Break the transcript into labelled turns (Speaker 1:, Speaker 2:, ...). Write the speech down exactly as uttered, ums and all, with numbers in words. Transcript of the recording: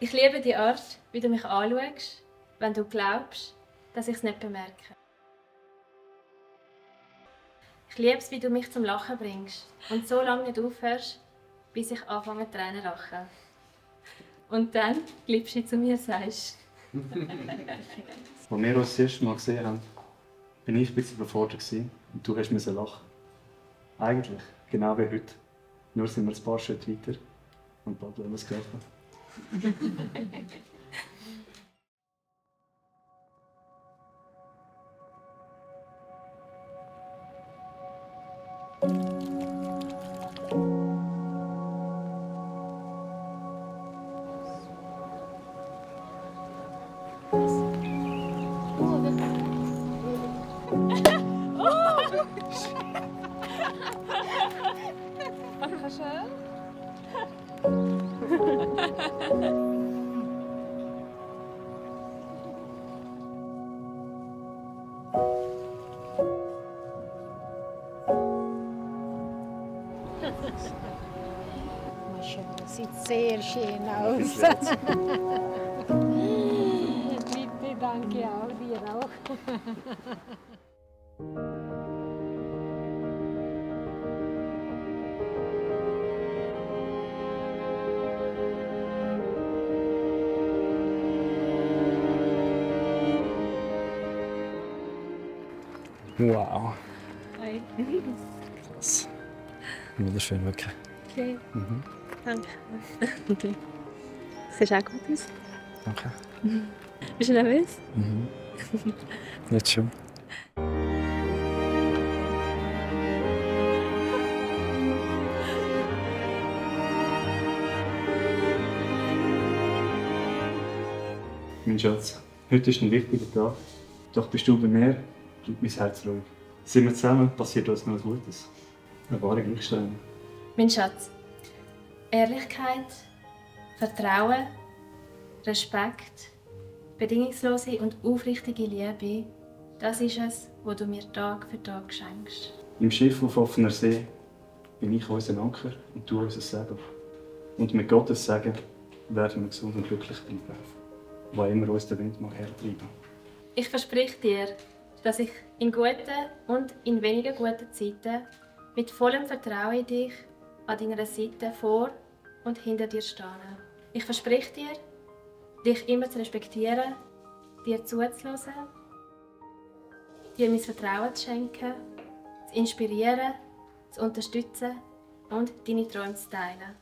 Speaker 1: Ich liebe die Art, wie du mich anschaust, wenn du glaubst, dass ich es nicht bemerke. Ich liebe es, wie du mich zum Lachen bringst und so lange nicht aufhörst, bis ich anfange Tränen zu lachen. Und dann liebst du zu mir sagst.
Speaker 2: Als wir uns das erste Mal gesehen haben, war ich ein bisschen überfordert und du musstest lachen. Eigentlich genau wie heute. Nur sind wir ein paar Schritte weiter und bald wollen wir es greifen.
Speaker 3: Sieht sehr schön aus. Bitte, danke auch, dir auch.
Speaker 2: Wow.
Speaker 1: Hi.
Speaker 2: Krass. Wunderschön, wirklich.
Speaker 1: Okay.
Speaker 2: Mhm.
Speaker 1: Danke. Okay. Siehst auch gut aus.
Speaker 2: Danke.
Speaker 1: Bist du nervös?
Speaker 2: Mhm. Jetzt schon. Mein Schatz, heute ist ein wichtiger Tag. Doch bist du bei mir, bleibt mein Herz ruhig. Sind wir zusammen, passiert uns noch Gutes. Eine wahre Glücksstunde.
Speaker 1: Mein Schatz. Ehrlichkeit, Vertrauen, Respekt, bedingungslose und aufrichtige Liebe, das ist es, was du mir Tag für Tag schenkst.
Speaker 2: Im Schiff auf offener See bin ich unser Anker und du unser Segel. Und mit Gottes Segen werden wir gesund und glücklich bleiben, wo immer uns der Wind mag hertreiben.
Speaker 1: Ich verspreche dir, dass ich in guten und in weniger guten Zeiten mit vollem Vertrauen in dich an deiner Seite vor und hinter dir stehe. Ich verspreche dir, dich immer zu respektieren, dir zuzuhören, dir mein Vertrauen zu schenken, zu inspirieren, zu unterstützen und deine Träume zu teilen.